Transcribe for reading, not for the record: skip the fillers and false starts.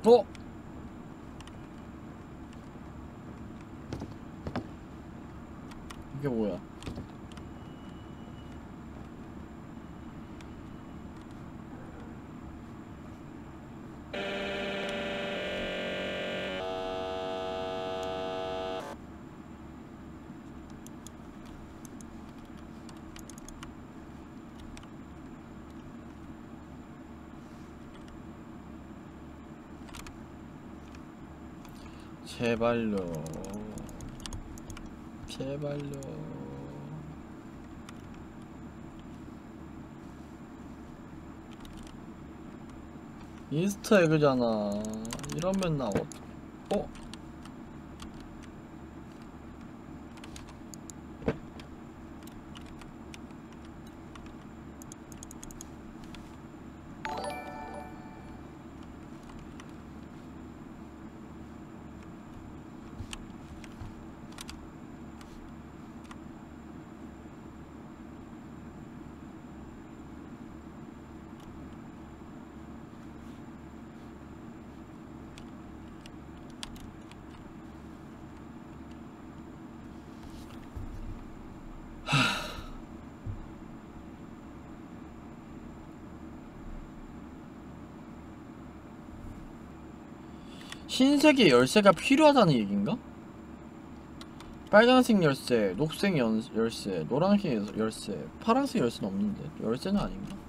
어? 이게 뭐야? 제발요. 제발요. 이스터에그잖아. 이러면 나 어? 흰색의 열쇠가 필요하다는 얘긴가? 빨간색 열쇠, 녹색 열쇠, 노란색 열쇠, 파란색 열쇠는 없는데 열쇠는 아닌가?